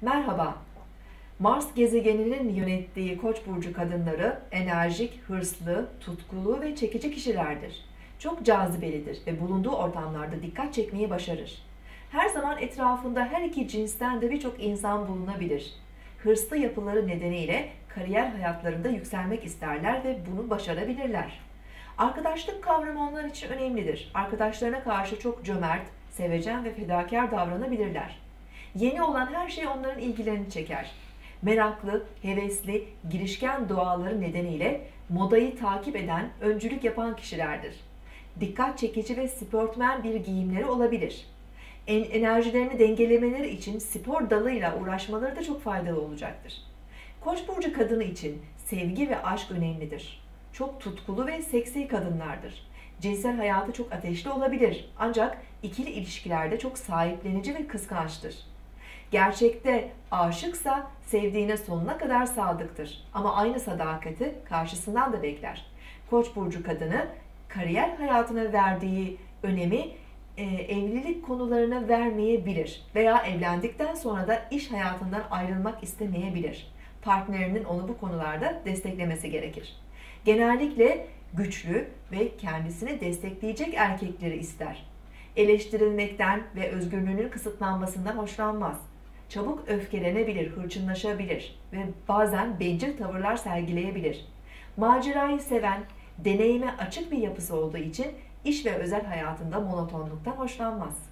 Merhaba. Mars gezegeninin yönettiği Koç burcu kadınları enerjik, hırslı, tutkulu ve çekici kişilerdir. Çok cazibelidir ve bulunduğu ortamlarda dikkat çekmeyi başarır. Her zaman etrafında her iki cinsten de birçok insan bulunabilir. Hırslı yapıları nedeniyle kariyer hayatlarında yükselmek isterler ve bunu başarabilirler. Arkadaşlık kavramı onlar için önemlidir. Arkadaşlarına karşı çok cömert, sevecen ve fedakar davranabilirler. Yeni olan her şey onların ilgilerini çeker. Meraklı, hevesli, girişken doğaları nedeniyle modayı takip eden, öncülük yapan kişilerdir. Dikkat çekici ve sportmen bir giyimleri olabilir. Enerjilerini dengelemeleri için spor dalıyla uğraşmaları da çok faydalı olacaktır. Koç burcu kadını için sevgi ve aşk önemlidir. Çok tutkulu ve seksi kadınlardır. Cinsel hayatı çok ateşli olabilir ancak ikili ilişkilerde çok sahiplenici ve kıskançtır. Gerçekte aşıksa sevdiğine sonuna kadar sadıktır ama aynı sadakati karşısından da bekler. Koç burcu kadını kariyer hayatına verdiği önemi evlilik konularına vermeyebilir veya evlendikten sonra da iş hayatından ayrılmak istemeyebilir. Partnerinin onu bu konularda desteklemesi gerekir. Genellikle güçlü ve kendisini destekleyecek erkekleri ister. Eleştirilmekten ve özgürlüğünün kısıtlanmasından hoşlanmaz. Çabuk öfkelenebilir, hırçınlaşabilir ve bazen bencil tavırlar sergileyebilir. Macerayı seven, deneyime açık bir yapısı olduğu için iş ve özel hayatında monotonluktan hoşlanmaz.